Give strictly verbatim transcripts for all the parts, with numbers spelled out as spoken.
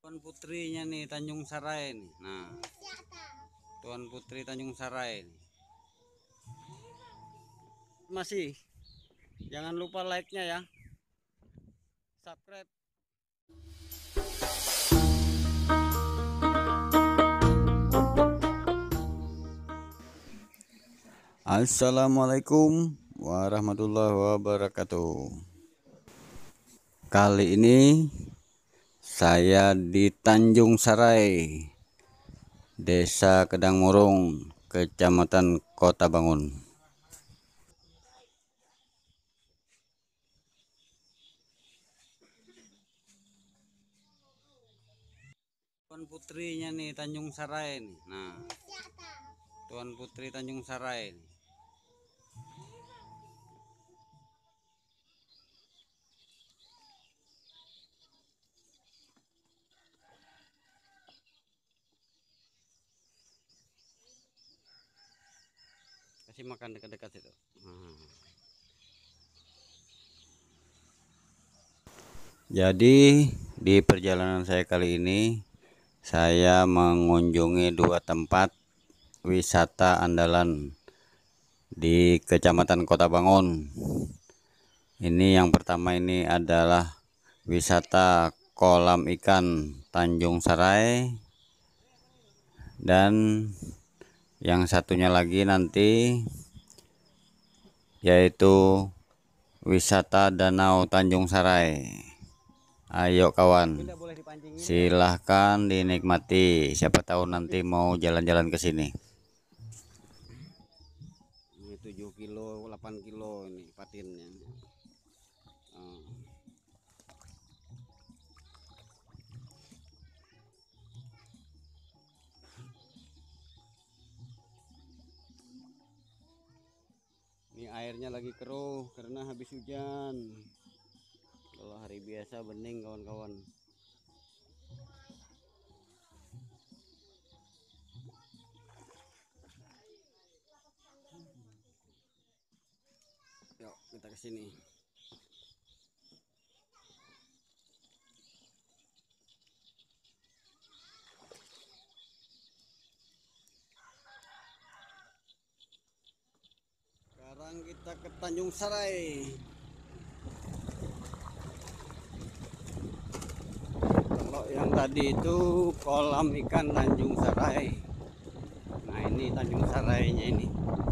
Tuan putrinya nih Tanjung Sarai nih. Nah, Tuan Putri Tanjung Sarai nih. Masih jangan lupa like-nya ya. Subscribe. Assalamualaikum warahmatullahi wabarakatuh. Kali ini saya di Tanjung Sarai, Desa Kedang Murung, Kecamatan Kota Bangun. Tuan putrinya nih Tanjung Sarai nih. Nah, Tuan Putri Tanjung Sarai nih. Kasih makan dekat-dekat itu. Nah. Jadi di perjalanan saya kali ini saya mengunjungi dua tempat wisata andalan di Kecamatan Kota Bangun. Ini yang pertama ini adalah wisata kolam ikan Tanjung Sarai, dan yang satunya lagi nanti yaitu wisata Danau Tanjung Sarai. Ayo kawan, silahkan dinikmati. Siapa tahu nanti mau jalan-jalan ke sini. Ini tujuh kilo, delapan kilo ini patinnya. Oh. Ini airnya lagi keruh karena habis hujan. Kalau hari biasa bening kawan-kawan. Yuk kita ke sini. Sekarang kita ke Tanjung Sarai. Kalau yang tadi itu kolam ikan Tanjung Sarai. Nah ini Tanjung Sarainya ini.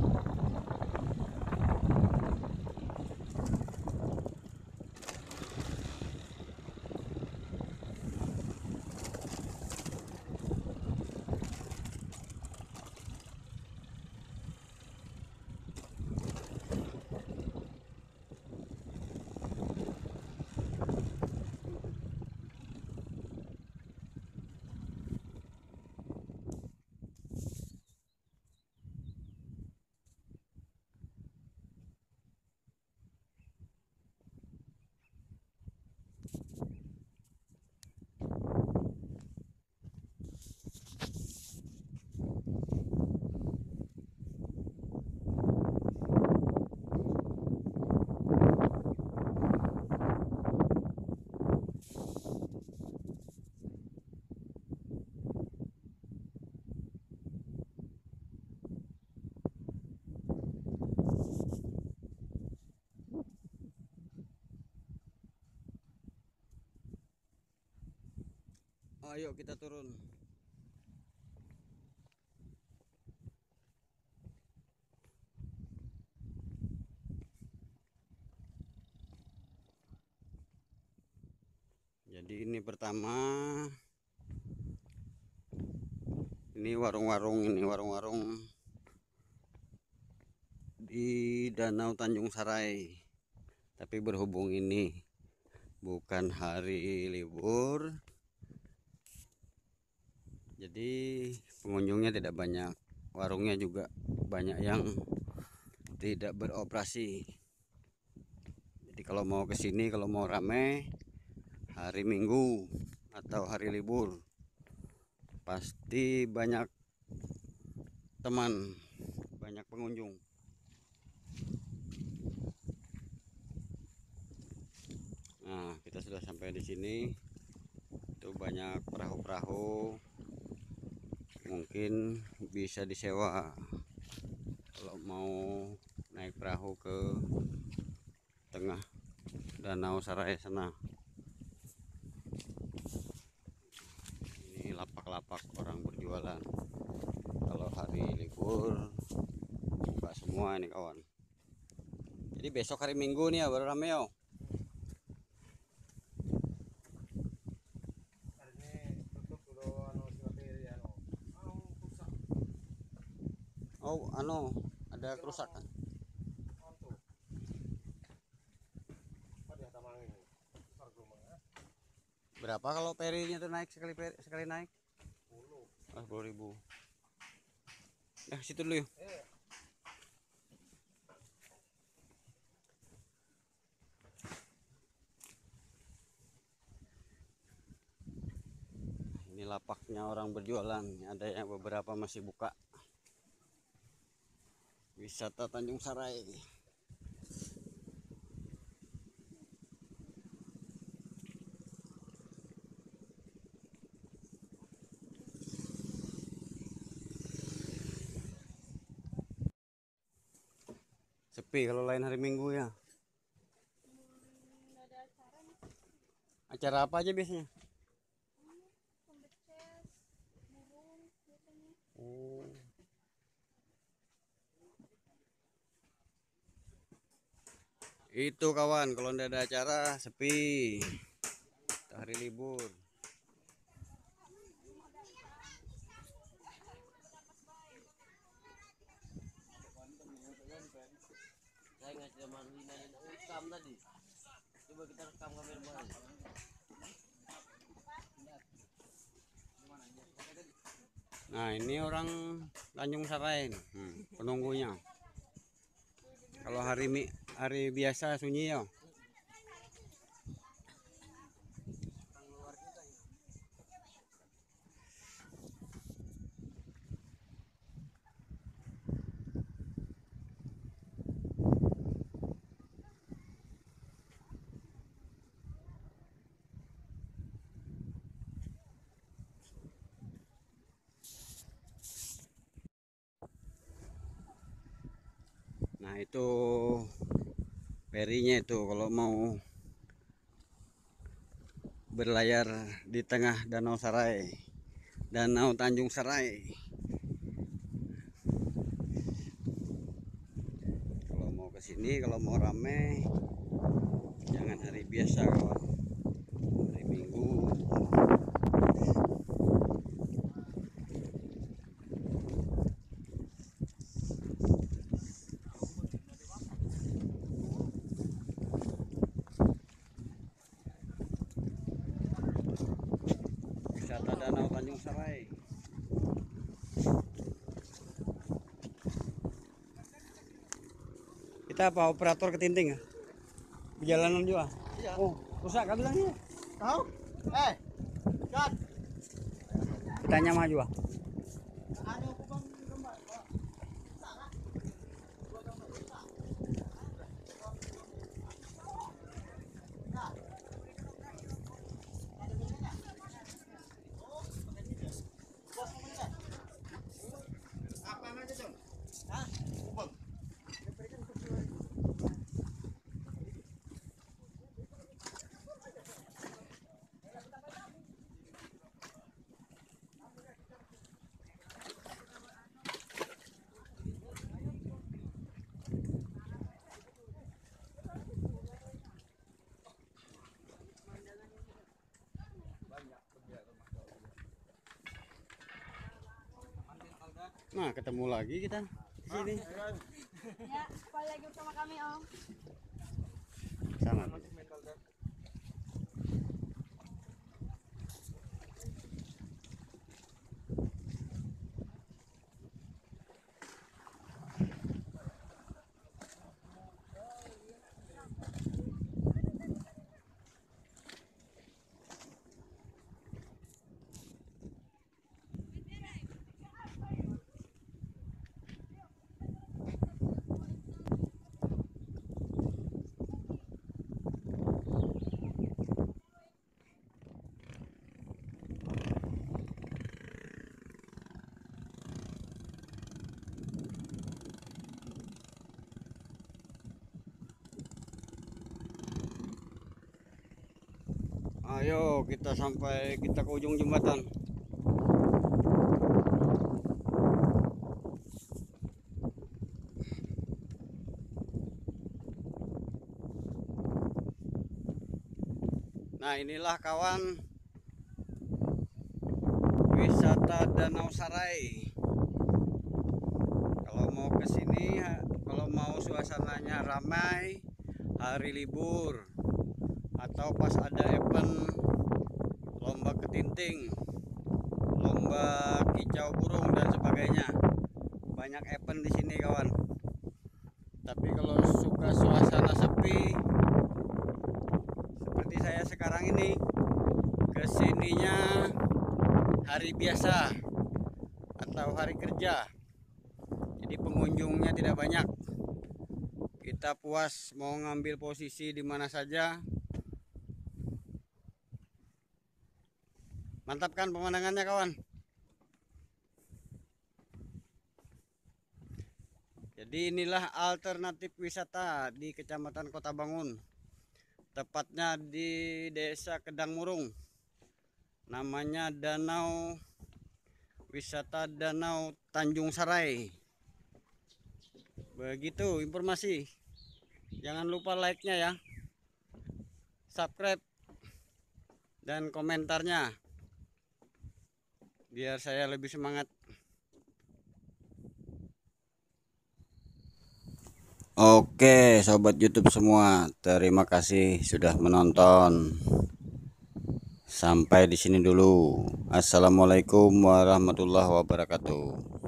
Ayo kita turun. Jadi ini pertama, ini warung-warung, ini warung-warung di Danau Tanjung Sarai. Tapi berhubung ini bukan hari libur, jadi pengunjungnya tidak banyak. Warungnya juga banyak yang tidak beroperasi. Jadi kalau mau ke sini, kalau mau rame hari Minggu atau hari libur, pasti banyak teman, banyak pengunjung. Nah, kita sudah sampai di sini. Itu banyak banyak perahu-perahu, mungkin bisa disewa kalau mau naik perahu ke tengah Danau Sarai sana. Ini lapak-lapak orang berjualan. Kalau hari libur buka semua ini kawan. Jadi besok hari Minggu nih ya baru rame yo. Oh, anu ada kerusakan. Berapa kalau perinya tuh naik sekali peri, sekali naik? Ah, sepuluh ribu. Ya situ dulu yuk. Ini lapaknya orang berjualan. Ada yang beberapa masih buka. Wisata Tanjung Sarai. Sepi kalau lain hari Minggu ya. Acara apa aja biasanya? Oh. Itu kawan, kalau ndak ada acara sepi. Hari libur. Saya ngasih Marlina yang rekam tadi. Coba kita rekam kamera mana? Nah ini orang Tanjung Sarai, hmm, penunggunya. Kalau hari mi hari biasa sunyi ya. Nah itu ferinya itu kalau mau berlayar di tengah Danau Sarai, Danau Tanjung Sarai. Kalau mau ke sini, kalau mau rame, jangan hari biasa kawan, hari Minggu. Wisata Danau Tanjung Sarai. Kita apa operator ketinting ya? Perjalanan juga. Iya. Oh, rusak kan bilangnya? Tahu? Eh, kan? Tanya mah juga. Ada aku bang gambar. Apa aja John? Hah? Ubang. Nah, ketemu lagi kita di sini. Ya, kembali lagi bersama kami Om. Sana. Ayo kita sampai kita ke ujung jembatan. Nah, inilah kawan wisata Danau Sarai. Kalau mau ke sini, kalau mau suasananya ramai, hari libur atau pas ada event lomba ketinting, lomba kicau burung dan sebagainya. Banyak event di sini kawan. Tapi kalau suka suasana sepi seperti saya sekarang ini, kesininya hari biasa atau hari kerja, jadi pengunjungnya tidak banyak. Kita puas mau ngambil posisi di mana saja. Mantap kan pemandangannya kawan. Jadi inilah alternatif wisata di Kecamatan Kota Bangun, tepatnya di Desa Kedang Murung. Namanya Danau Wisata Danau Tanjung Sarai. Begitu informasi. Jangan lupa like-nya ya, subscribe dan komentarnya biar saya lebih semangat. Oke sobat YouTube semua, terima kasih sudah menonton. Sampai di sini dulu. Assalamualaikum warahmatullahi wabarakatuh.